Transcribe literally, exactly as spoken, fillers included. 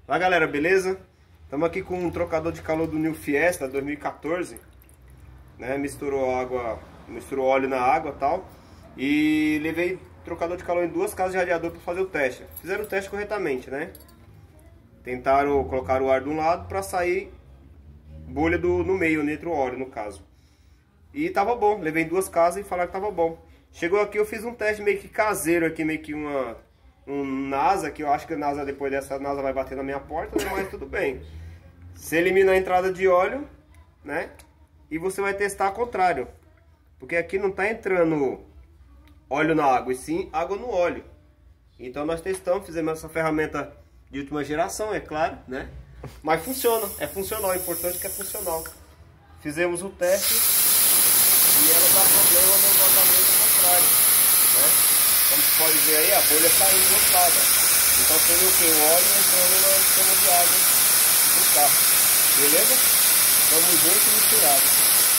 Fala galera, beleza? Estamos aqui com um trocador de calor do New Fiesta dois mil e quatorze, né? Misturou água, misturou óleo na água e tal. E levei trocador de calor em duas casas de radiador para fazer o teste. Fizeram o teste corretamente, né? Tentaram colocar o ar de um lado para sair bolha do, no meio, entre o óleo no caso. E tava bom, levei em duas casas e falaram que tava bom. Chegou aqui, eu fiz um teste meio que caseiro aqui, meio que uma... um NASA, que eu acho que a NASA, depois dessa NASA vai bater na minha porta, né? Mas tudo bem. Você elimina a entrada de óleo, né? E você vai testar ao contrário. Porque aqui não está entrando óleo na água, e sim água no óleo. Então nós testamos, fizemos essa ferramenta de última geração, é claro, né? Mas funciona, é funcional, o importante é que é funcional. Fizemos o teste e ela dá problema no vazamento contrário, né? Como você pode ver aí, a bolha saindo do outro lado. Então tem o que? O óleo entrando na cama de água do carro. Beleza? Tamo junto e misturado.